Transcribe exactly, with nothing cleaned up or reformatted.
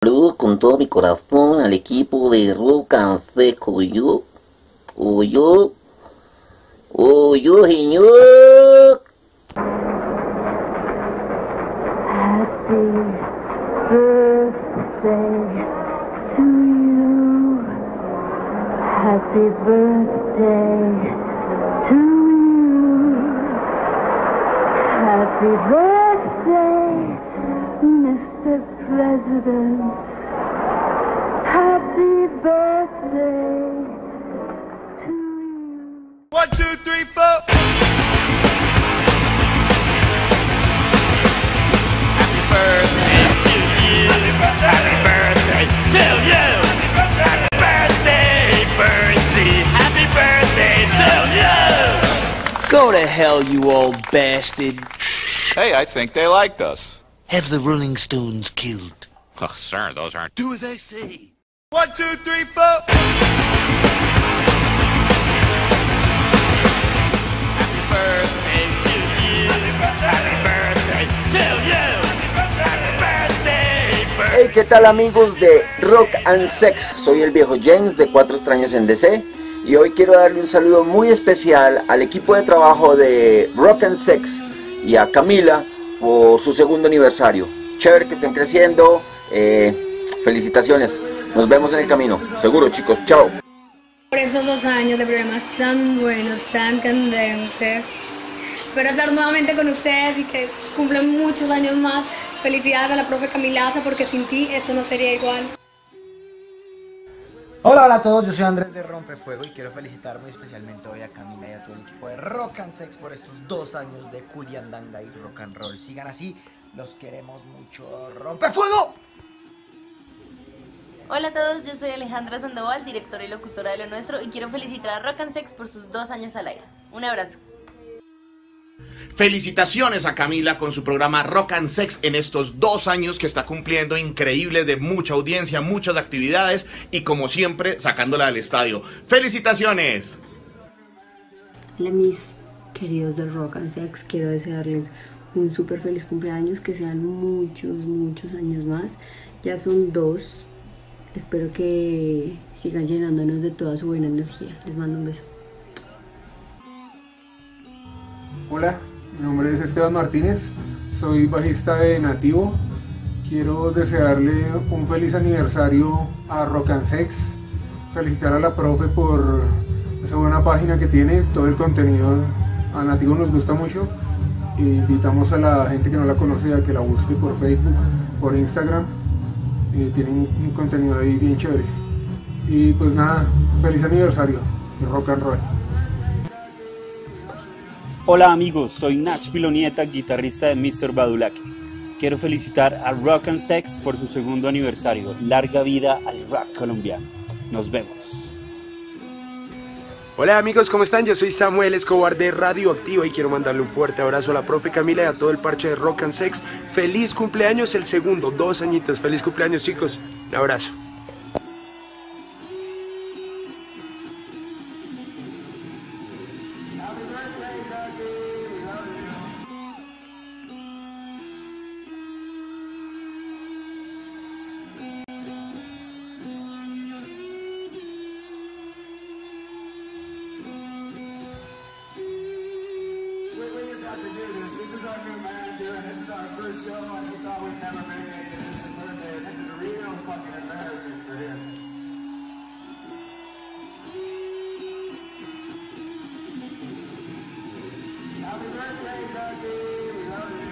Saludos con todo mi corazón al equipo de Rock and Sex. Oyó, oyó, oyó, señor. Happy birthday to you. Happy birthday to you. Happy birthday, Mister President. Happy birthday to you. One, two, three, four. Happy birthday to you. Happy birthday to you. Happy birthday, Bernsey. Happy birthday to you. Go to hell, you old bastard. Hey, I think they liked us. Have the Rolling Stones killed? Oh, sir, those aren't. Do as I say. One, two, three, four. Happy birthday to you. Happy birthday to you. Happy birthday, birthday. Hey, ¿qué tal amigos de Rock and Sex? Soy el viejo James de Cuatro Extraños en D C y hoy quiero darle un saludo muy especial al equipo de trabajo de Rock and Sex y a Camila por su segundo aniversario. Chévere que estén creciendo, eh, felicitaciones, nos vemos en el camino, seguro chicos, chao. Por esos dos años de programas tan buenos, tan candentes. Espero estar nuevamente con ustedes y que cumplan muchos años más. Felicidades a la profe Camilaza porque sin ti esto no sería igual. Hola, hola a todos, yo soy Andrés de Rompefuego y quiero felicitar muy especialmente hoy a Camila y a todo el equipo de Rock and Sex por estos dos años de culiandanga y rock and roll. Sigan así, los queremos mucho. ¡Rompefuego! Hola a todos, yo soy Alejandra Sandoval, directora y locutora de Lo Nuestro y quiero felicitar a Rock and Sex por sus dos años al aire. Un abrazo. Felicitaciones a Camila con su programa Rock and Sex en estos dos años que está cumpliendo, increíble, de mucha audiencia, muchas actividades y como siempre sacándola del estadio. ¡Felicitaciones! Hola mis queridos de Rock and Sex, quiero desearles un súper feliz cumpleaños, que sean muchos, muchos años más. Ya son dos, espero que sigan llenándonos de toda su buena energía. Les mando un beso. Hola, mi nombre es Esteban Martínez, soy bajista de Nativo. Quiero desearle un feliz aniversario a Rock and Sex, felicitar a la profe por esa buena página que tiene, todo el contenido a Nativo nos gusta mucho. E invitamos a la gente que no la conoce a que la busque por Facebook, por Instagram, eh, tiene un, un contenido ahí bien chévere. Y pues nada, feliz aniversario de Rock and Roll. Hola amigos, soy Nach Pilonieta, guitarrista de mister Badulaki. Quiero felicitar a Rock and Sex por su segundo aniversario. Larga vida al rock colombiano. Nos vemos. Hola amigos, ¿cómo están? Yo soy Samuel Escobar de Radioactiva y quiero mandarle un fuerte abrazo a la profe Camila y a todo el parche de Rock and Sex. Feliz cumpleaños, el segundo, dos añitos. Feliz cumpleaños chicos, un abrazo. Happy birthday, Dougie. We love you.